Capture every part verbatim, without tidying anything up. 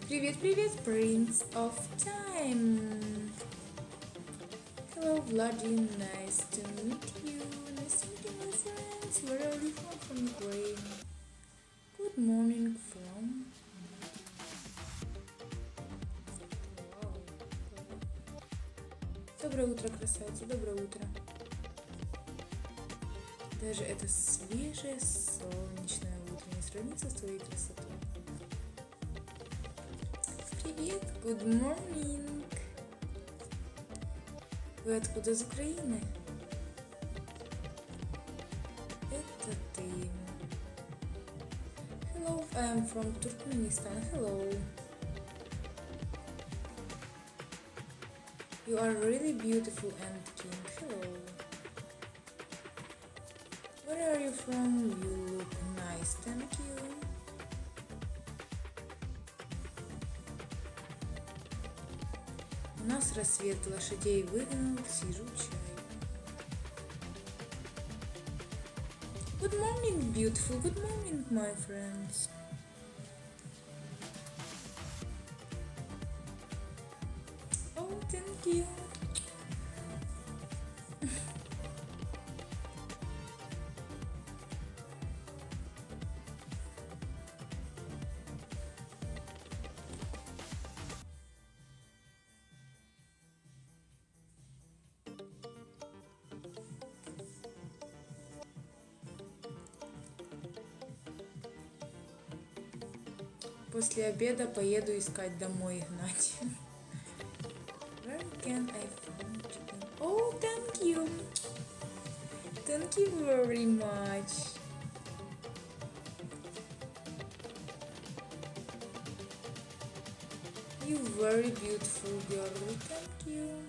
Привет, привет, Prince of Time. Hello, Vladdy. Nice to meet you. Nice to meet you, my friends. Where are you from? From Ukraine. Good morning from. Вау. Доброе утро, красавица. Доброе утро. Даже это свежее солнечное утро не сравнится с твоей красотой. Привет, good morning. Вы откуда, из Украины? Это ты. Hello, I am from Turkmenistan. Hello. You are really beautiful and king. Hello. Where are you from? You look nice, thank you. У нас рассвет, лошадей выгнал, сижу чай. Good morning, beautiful. Good morning, my friends. Oh, thank you. После обеда поеду искать домой гнать. Where can I find chicken? Oh, thank you. Thank you very much. You very beautiful girl. Thank you.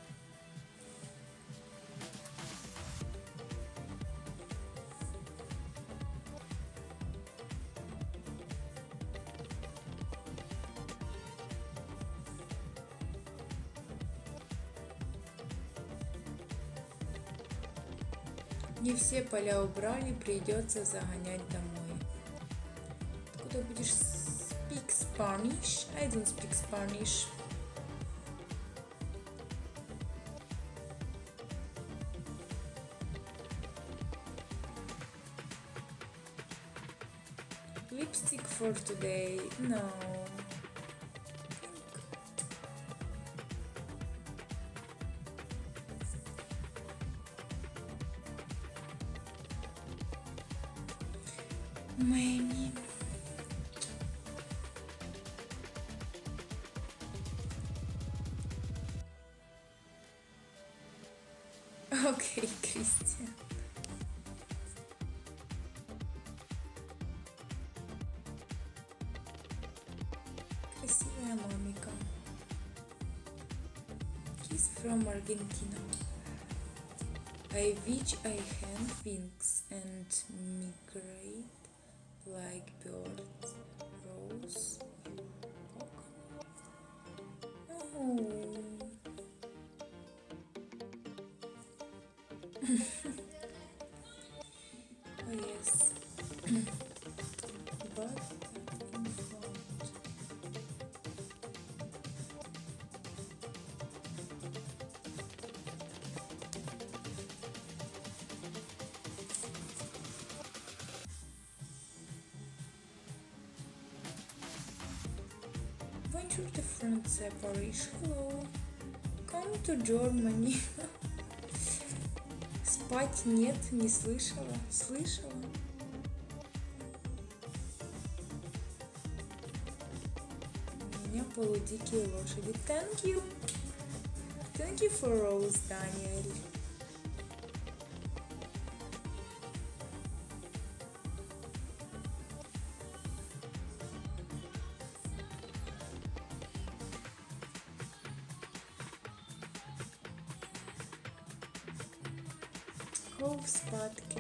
Не все поля убрали, придется загонять домой. Откуда будешь speak Spanish? I don't speak Spanish. Lipstick for today? No. Maybe. Окей, Кристиан. Красивая мамика. He's from Argentina. I wish I had wings and migrate like birds. Rose. Oh. Oh yes. But in front. Bonjour to France, Paris. Hello. Come to Germany. Спать нет, не слышала. Слышала. У меня полудикие лошади. Thank you. Thank you for Rose, Daniel. Хоп, спадки.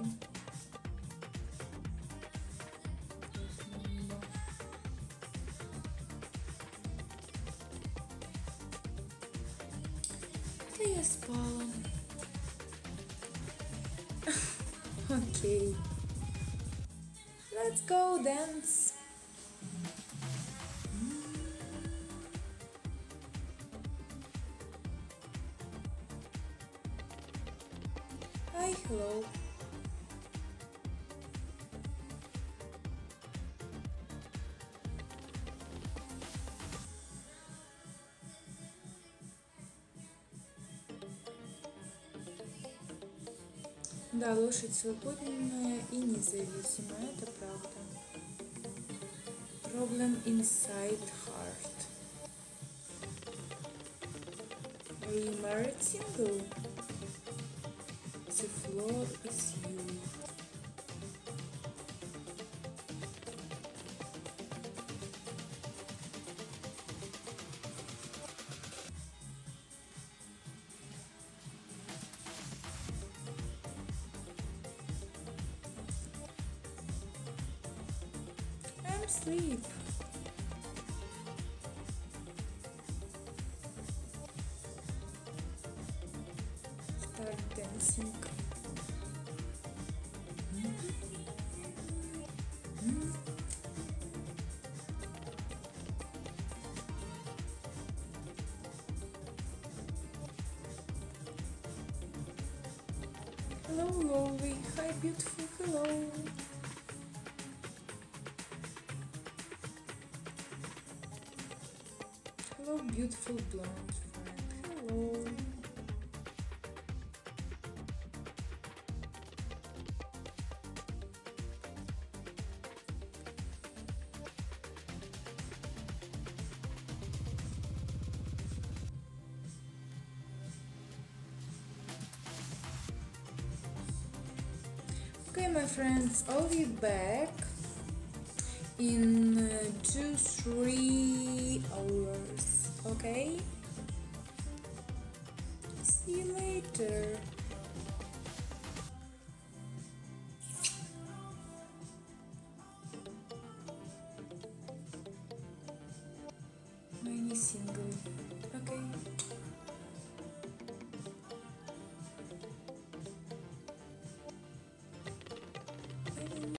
Да я спала. Окей. Let's go dance. Hi, hello. Да, лошадь свободная и независимая, это правда. Problem inside heart. Are you married, single? The floor is you. I'm asleep. Start dancing. Hello, lovely. Hi, beautiful. Hello. Hello, beautiful blonde friend. Hello. Okay, my friends, I'll be back in uh, two, three hours. Okay? See you later. Mine is single. Okay.